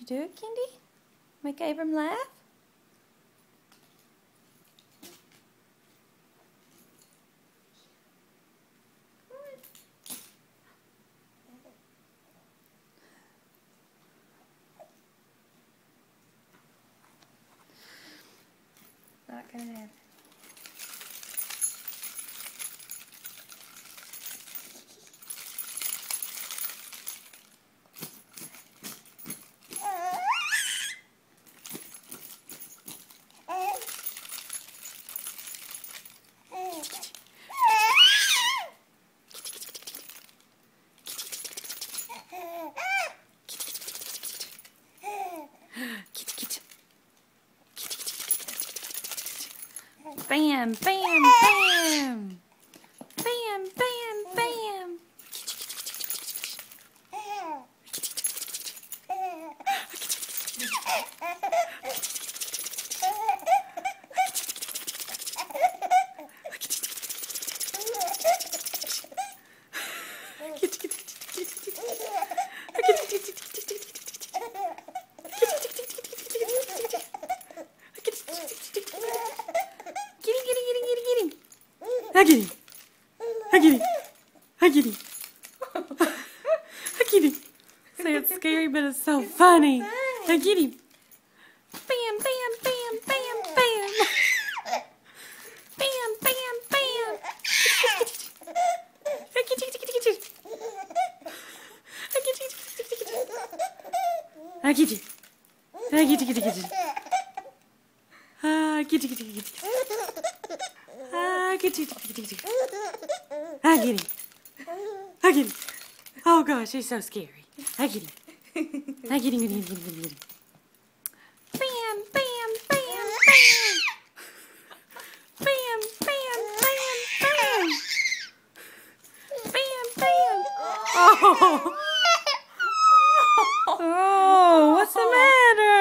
do it, Kendi? Make Abram laugh? Not gonna happen. Bam, bam, bam. Bam, bam, bam. I get him. I get him. I get him. I get him. Say it's scary, but it's so funny. I get him. Bam, bam, bam, bam, bam. Bam, bam, bam. I get you. I get you. I get you. I get you. I get you. I get him. I get him. Oh gosh, he's so scary. I get him. I get him. Bam, bam, bam, bam. Bam, bam, bam, bam. Bam, bam. Oh. Oh, what's the matter?